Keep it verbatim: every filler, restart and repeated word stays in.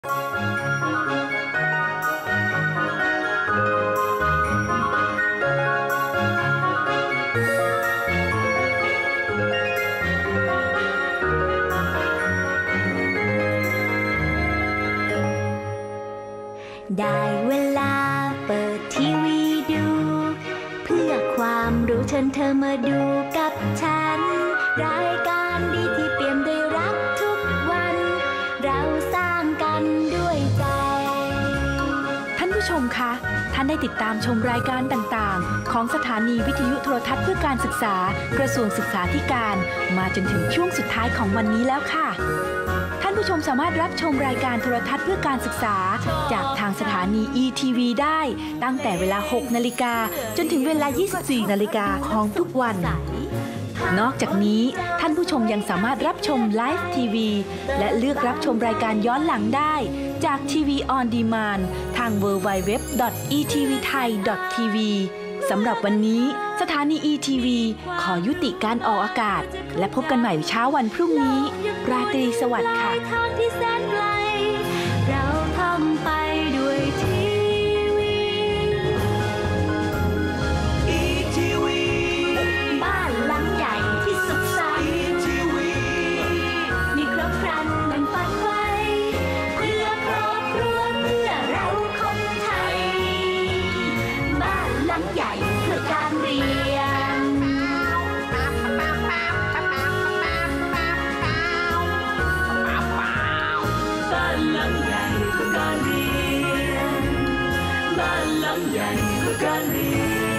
ได้เวลาเปิดทีวีดูเพื่อความรู้เชิญเธอมาดูกับฉันรายการดีที่เปี่ยมด้วยรักทุกวันเราสร้างกันด้วยใจท่านผู้ชมคะท่านได้ติดตามชมรายการต่างๆของสถานีวิทยุโทรทัศน์เพื่อการศึกษากระทรวงศึกษาธิการมาจนถึงช่วงสุดท้ายของวันนี้แล้วค่ะท่านผู้ชมสามารถรับชมรายการโทรทัศน์เพื่อการศึกษาจากทางสถานี อี ที วี ได้ตั้งแต่เวลา หกนาฬิกาจนถึงเวลา ยี่สิบสี่นาฬิกาของทุกวันนอกจากนี้ท่านผู้ชมยังสามารถรับชมไลฟ์ทีวีและเลือกรับชมรายการย้อนหลังได้จากทีวีออนดีมานด์ทาง ดับเบิลยู ดับเบิลยู ดับเบิลยู ดอท อี ที วี ไทย ดอท ที วี สำหรับวันนี้สถานี อี ที วี ขอยุติการออกอากาศและพบกันใหม่เช้าวันพรุ่งนี้ราตรีสวัสดิ์ค่ะทางที่แสนไกลเราท่องไปด้วยทีวีอี ที วีบ้านหลังใหญ่ที่สุขสันต์อี ที วีมีครบครันดังฝันไว้เพื่อครอบครัวเพื่อเราคนไทยบ้านหลังใหญ่เพื่อการเรียนบ้านหลังใหญ่เพื่อการเรียนบ้านหลังใหญ่เพื่อการเรียน